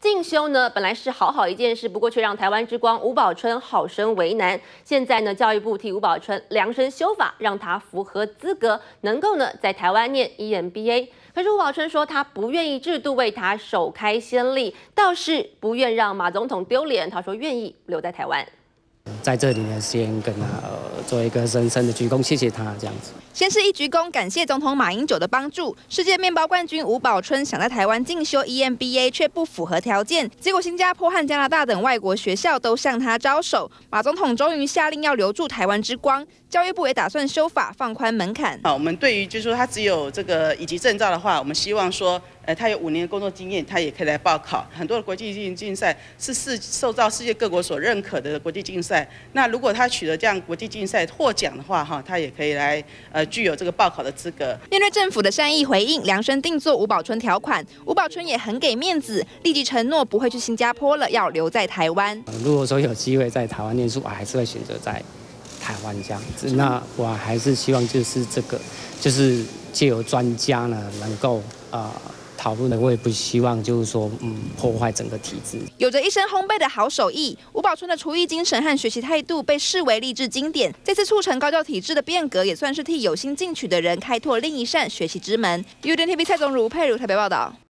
进修呢，本来是好一件事，不过却让台湾之光吴宝春好生为难。现在呢，教育部替吴宝春量身修法，让他符合资格，能够呢在台湾念 EMBA。可是吴宝春说，他不愿意制度为他首开先例，倒是不愿让马总统丢脸。他说愿意留在台湾。 在这里呢，先跟他做一个深深的鞠躬，谢谢他这样子。 先是一鞠躬，感谢总统马英九的帮助。世界面包冠军吴宝春想在台湾进修 EMBA， 却不符合条件，结果新加坡和加拿大等外国学校都向他招手。马总统终于下令要留住台湾之光，教育部也打算修法放宽门槛。 好，我们对于就是说他只有这个乙级证照的话，我们希望说。 他有5年的工作经验，他也可以来报考。很多的国际竞赛是受到世界各国所认可的国际竞赛。那如果他取得这样国际竞赛获奖的话，他也可以来具有这个报考的资格。 面对政府的善意回应，量身定做吴宝春条款，吴宝春也很给面子，立即承诺不会去新加坡了，要留在台湾。 如果说有机会在台湾念书，我还是会选择在台湾这样子。那我还是希望就是就是借由专家呢，能够讨论的，我也不希望就是说，破坏整个体制。 有着一身烘焙的好手艺，吴宝春的厨艺精神和学习态度被视为励志经典。这次促成高教体制的变革，也算是替有心进取的人开拓另一扇学习之门。UDN TV 蔡宗儒、佩如台北报道。